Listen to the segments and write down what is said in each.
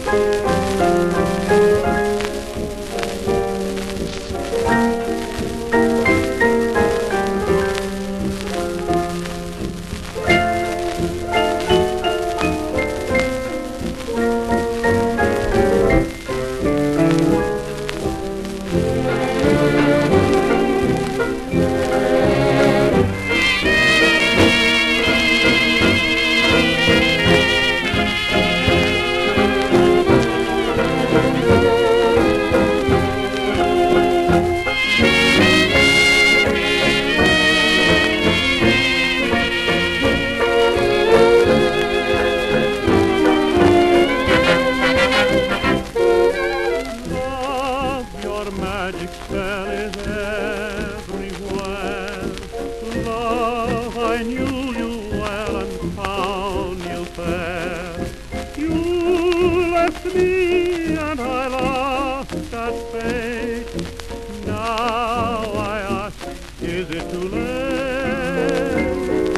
Magic spell is everywhere. Love, I knew you well and found you fair. You left me and I laughed at fate. Now I ask, is it too late?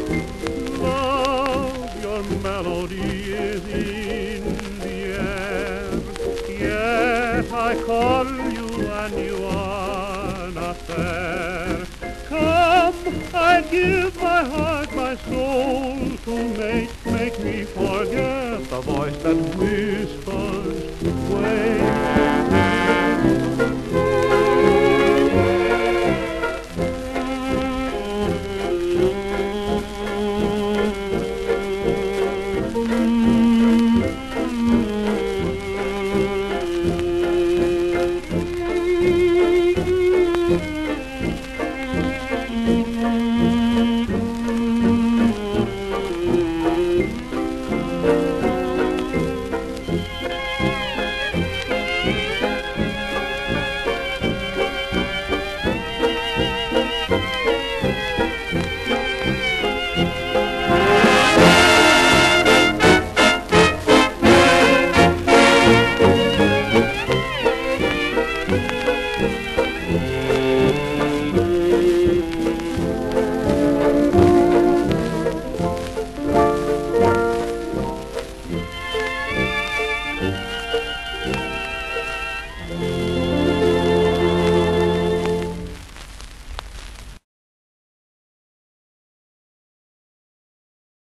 Love, your melody is in the air. Yet I call you and you are not there. Come, I'd give my heart, my soul to make me forget the voice that whispers